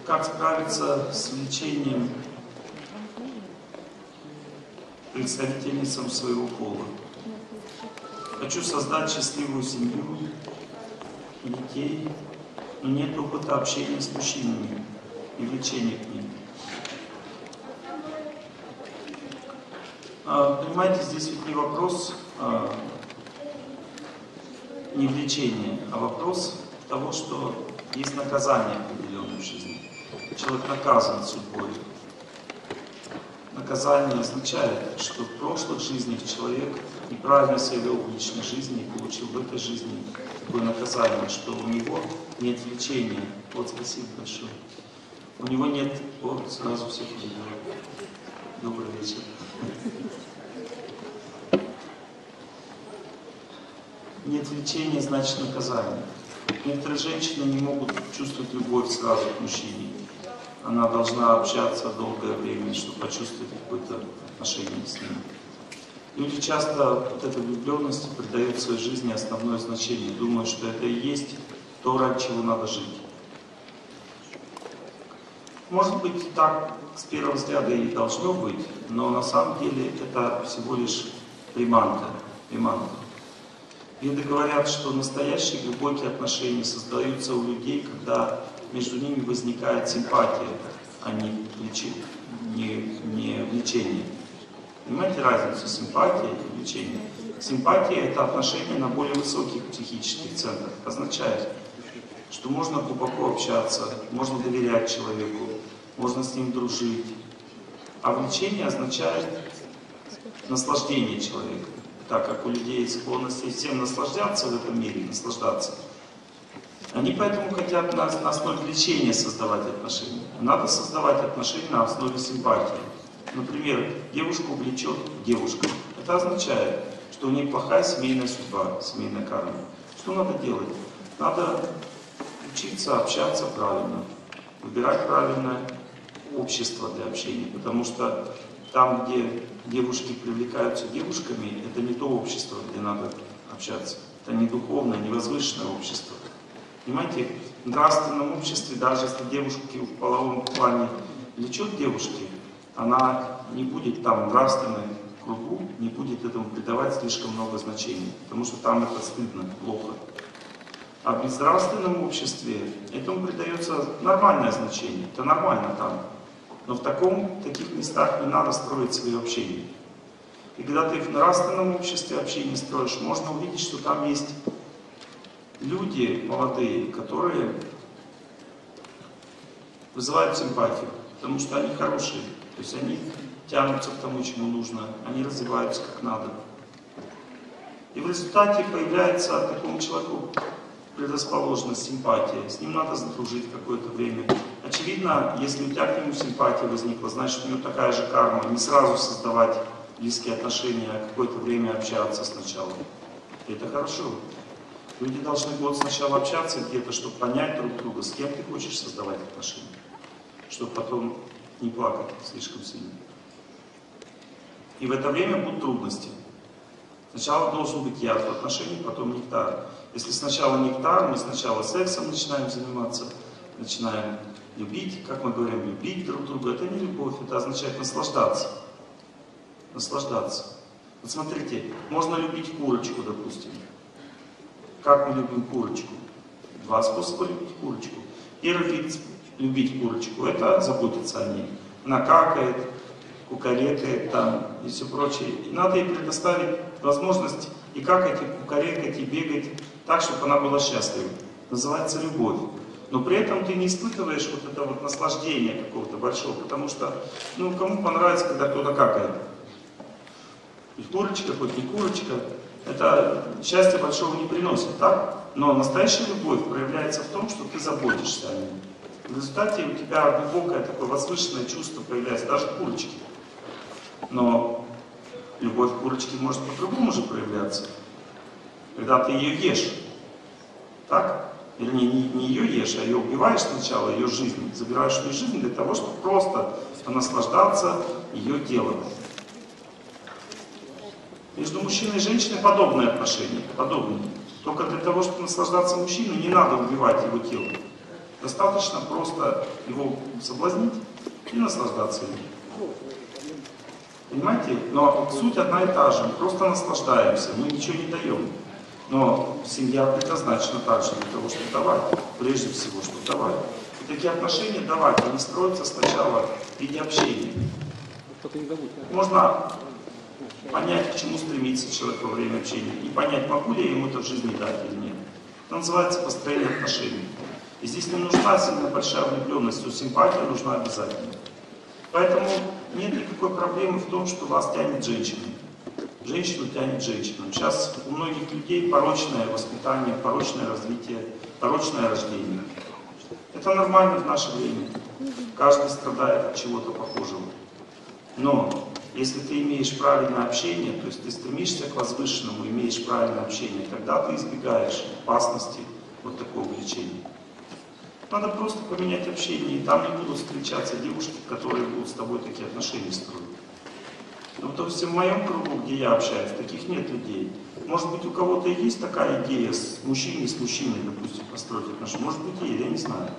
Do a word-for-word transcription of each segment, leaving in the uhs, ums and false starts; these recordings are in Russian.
как справиться с влечением представительницам своего пола. Хочу создать счастливую семью, детей, но нет опыта общения с мужчинами и влечения к ним. А, понимаете, здесь ведь не вопрос а, не влечения, а вопрос того, что есть наказание определенное в жизни. Человек наказан судьбой. Наказание означает, что в прошлых жизнях человек неправильно себя вел в личной жизни и получил в этой жизни такое наказание, что у него нет влечения. Вот, спасибо большое. У него нет... Вот, сразу всех увидел. Добрый вечер. Нет влечения, значит наказание. Некоторые женщины не могут чувствовать любовь сразу к мужчине. Она должна общаться долгое время, чтобы почувствовать какое-то отношение с ним. Люди часто вот этой влюбленности придают в своей жизни основное значение, думают, что это и есть то, ради чего надо жить. Может быть, так с первого взгляда и должно быть, но на самом деле это всего лишь приманка. приманка. Веды говорят, что настоящие глубокие отношения создаются у людей, когда между ними возникает симпатия, а не влечение. Не, не влечение. Понимаете разницу симпатии и влечения? Симпатия — это отношение на более высоких психических центрах. Это означает, что можно глубоко общаться, можно доверять человеку, можно с ним дружить. А влечение означает наслаждение человека. Так как у людей есть склонность всем наслаждаться в этом мире, наслаждаться. Они поэтому хотят на, на основе влечения создавать отношения. Надо создавать отношения на основе симпатии. Например, девушку влечет девушка. Это означает, что у нее плохая семейная судьба, семейная карма. Что надо делать? Надо учиться общаться правильно, выбирать правильное общество для общения. Потому что там, где девушки привлекаются девушками, это не то общество, где надо общаться. Это не духовное, не возвышенное общество. Понимаете, в нравственном обществе, даже если девушки в половом плане влечут девушки, она не будет там в нравственном кругу, не будет этому придавать слишком много значения, потому что там это стыдно, плохо. А в безнравственном обществе этому придается нормальное значение, это нормально там. Но в таком, таких местах не надо строить свое общение. И когда ты в нравственном обществе общение строишь, можно увидеть, что там есть люди молодые, которые вызывают симпатию, потому что они хорошие. То есть они тянутся к тому, чему нужно, они развиваются как надо. И в результате появляется такому человеку предрасположенность, симпатия. С ним надо задружить какое-то время. Очевидно, если у тебя к нему симпатия возникла, значит у него такая же карма. Не сразу создавать близкие отношения, а какое-то время общаться сначала. И это хорошо. Люди должны год сначала общаться где-то, чтобы понять друг друга, с кем ты хочешь создавать отношения. Чтобы потом не плакать слишком сильно. И в это время будут трудности. Сначала должен быть яд в отношениях, потом нектар. Если сначала нектар, мы сначала сексом начинаем заниматься, начинаем любить, как мы говорим, любить друг друга. Это не любовь, это означает наслаждаться. Наслаждаться. Вот смотрите, можно любить курочку, допустим. Как мы любим курочку? Два способа любить курочку. Первый вид любить курочку — это заботиться о ней. Она какает, кукарекает там и все прочее. И надо ей предоставить возможность и какать, и кукарекать, и бегать так, чтобы она была счастлива. Называется любовь. Но при этом ты не испытываешь вот это вот наслаждение какого-то большого, потому что, ну, кому понравится, когда кто-то какает. Хоть курочка, хоть не курочка, это счастья большого не приносит, так? Но настоящая любовь проявляется в том, что ты заботишься о ней. В результате у тебя глубокое такое возвышенное чувство появляется, даже к курочке. Но любовь к курочке может по-другому же проявляться. Когда ты ее ешь, так? Вернее, не, не ее ешь, а ее убиваешь сначала, ее жизнь. Забираешь ее жизнь для того, чтобы просто наслаждаться ее телом. Между мужчиной и женщиной подобные отношения, подобные. Только для того, чтобы наслаждаться мужчиной, не надо убивать его тело. Достаточно просто его соблазнить и наслаждаться им. Понимаете? Но суть одна и та же. Мы просто наслаждаемся, мы ничего не даем. Но семья предназначена также для того, чтобы давать. Прежде всего, чтобы давать. И такие отношения давать, они строятся сначала в виде общения. Можно понять, к чему стремится человек во время общения. И понять, могу ли я ему это в жизни дать или нет. Это называется построение отношений. И здесь не нужна сильно большая влюбленность, но симпатия нужна обязательно. Поэтому нет никакой проблемы в том, что вас тянет женщина. Женщину тянет женщину. Сейчас у многих людей порочное воспитание, порочное развитие, порочное рождение. Это нормально в наше время. Каждый страдает от чего-то похожего. Но если ты имеешь правильное общение, то есть ты стремишься к возвышенному, имеешь правильное общение, тогда ты избегаешь опасности вот такого влечения. Надо просто поменять общение, и там не будут встречаться девушки, которые будут с тобой такие отношения строить. Ну, то есть в моем кругу, где я общаюсь, таких нет людей. Может быть, у кого-то есть такая идея с мужчиной, с мужчиной, допустим, построить отношения. Может быть, и я не знаю.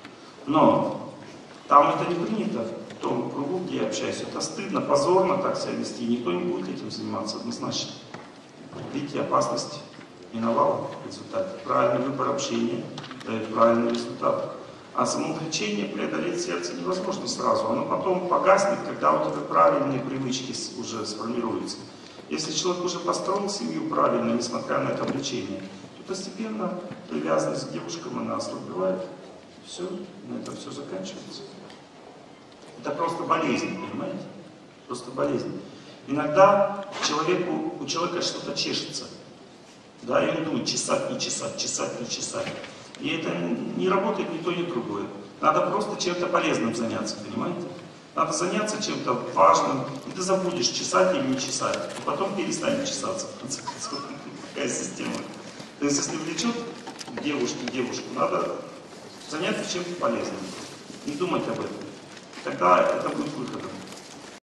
Но там это не принято, в том кругу, где я общаюсь. Это стыдно, позорно так себя вести. Никто не будет этим заниматься однозначно. Видите, опасность миновала в результате. Правильный выбор общения дает правильный результат. А самовлечение преодолеть сердце невозможно сразу. Оно потом погаснет, когда у тебя правильные привычки уже сформируются. Если человек уже построил семью правильно, несмотря на это влечение, то постепенно привязанность к девушкам она ослабевает. Все, на этом все заканчивается. Это просто болезнь, понимаете? Просто болезнь. Иногда человеку, у человека что-то чешется. Да, и он будет чесать, не чесать, чесать, не чесать. И это не работает ни то, ни другое. Надо просто чем-то полезным заняться, понимаете? Надо заняться чем-то важным, и ты забудешь, чесать или не чесать. И потом перестанет чесаться, в конце концов. Такая система. То есть, если влечет девушку, девушку, надо заняться чем-то полезным. Не думать об этом. Тогда это будет выходом.